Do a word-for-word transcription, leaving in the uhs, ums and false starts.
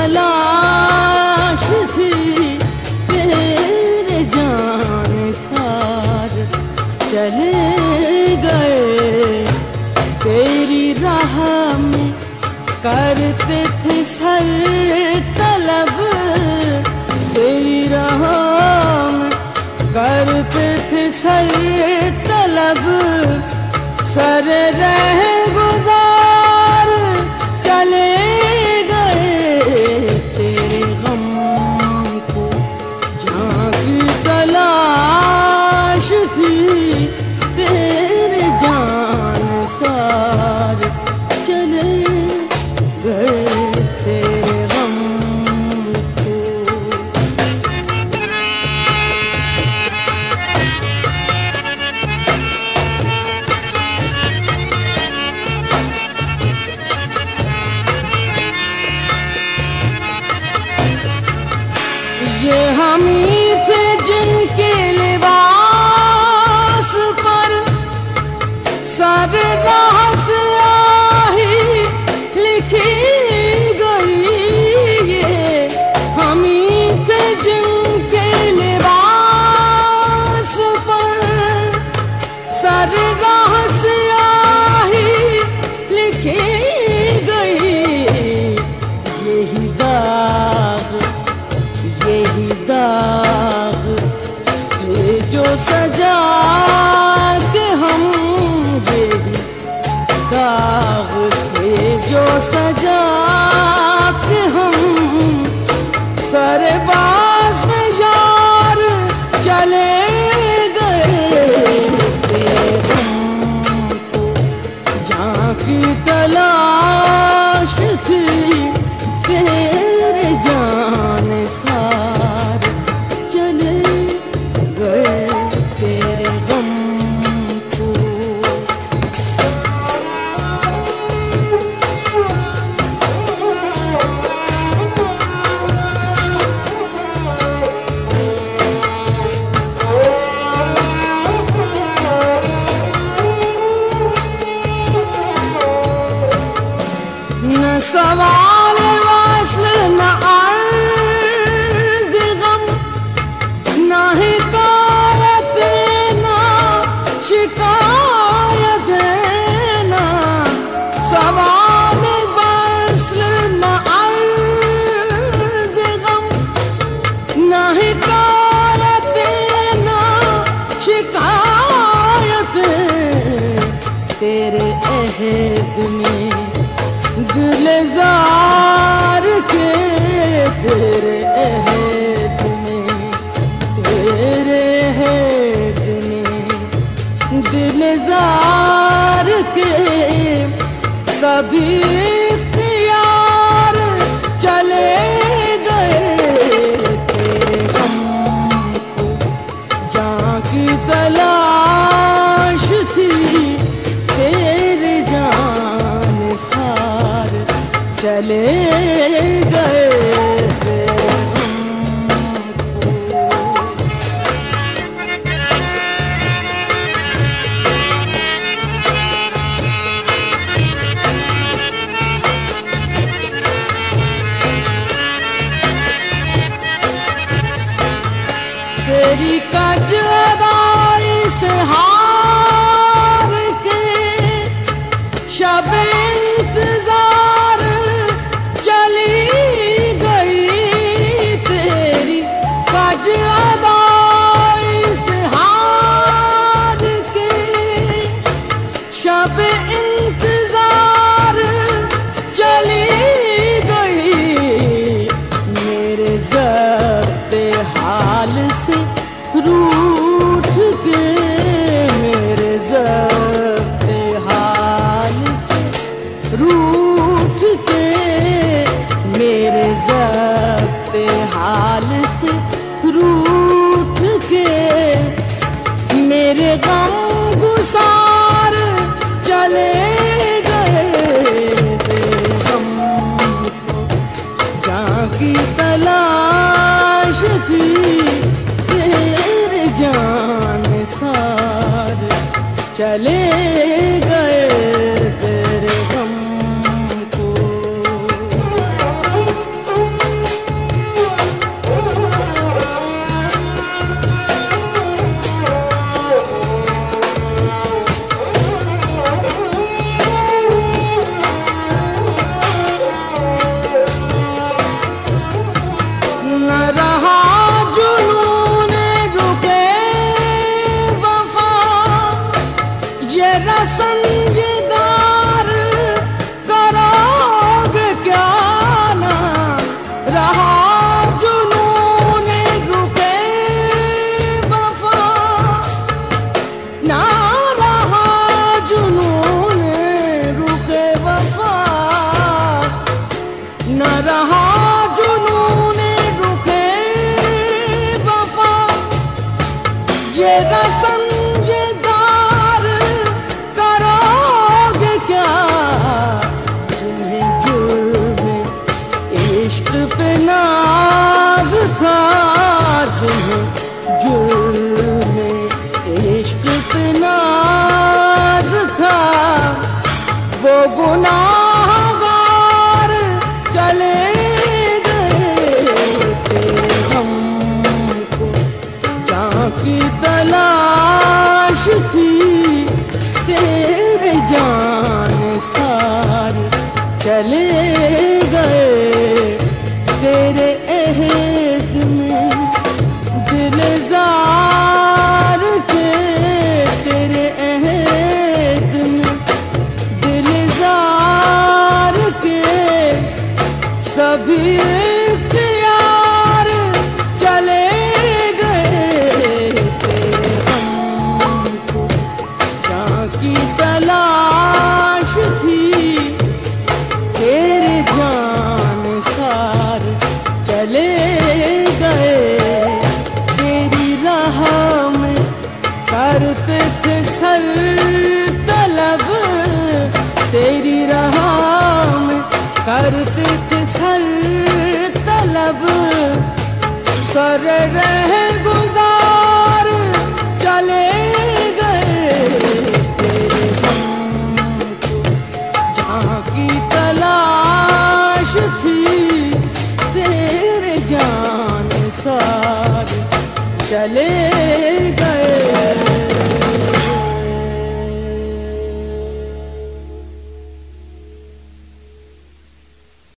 तलाश थी तेरे जानिसार चले गए तेरी राह में करते थे सर तलब तेरी राह में करते थे सर तलब सर रह गुजार चले गए तेरे गम को जहाँ की तलाश थी तेरे जानिसार चले गए तेरे गम को। ये हम ही थे जिनके लिबास पर सर राह से आही लिखी गई ये हम ही थे जिनके लिबास पर सर राह से आही लिखी गई यही दाग यही दाग थे जो सजा के हम यही दाग थे जो सजा के हम सरबाज में यार चले गए तेरे गम को जहाँ की तलाश थी तेरे जानिसार चले गए तेरे गम को। न सवाल वास्ल न अर्ज़ गम न हिकायत न शिकायत न सवाल वास्ल न अर्ज़ गम न हिकायत न शिकायत तेरे अहद में दिलजार के तेरे अहद में तेरे अहद में दिलजार के सभी इख्तियार चले गए तेरे गम को जहाँ की तलाश थी तेरे जानिसार चले गए तेरे गम को। तेरी कजदाई से हार के शब इंतजार चली गई तेरी कजदाई से हार के शब इंतजार चली गई मेरे ज़ब्ते हाल से रूठ के मेरे ज़ब्ते हाल से रूठ के मेरे ज़ब्ते हाल से रूठ के मेरे गम गुसार चले गए तेरे गम को जहाँ की तलाश थी तेरे जानिसार चले गए तेरे गम को। तेरा संजदार करोगे क्या, जिन्हें जुर्म इश्क पे नाज था, जिन्हें जुर्म इश्क पे नाज था, वो गुनाहगार चले की तलाश थी, तेरे जान सारे चले गए, तेरे अहद में दिलजार के, तेरे अहद में दिलजार के सभी इख्तियार चले की तलाश थी, तेरे जान सार चले गए, तेरी राह में करते थे सर तलब, तेरी राह में करते थे सर तलब, सर रह गुजार चले की तलाश थी, तेरे जान सारे चले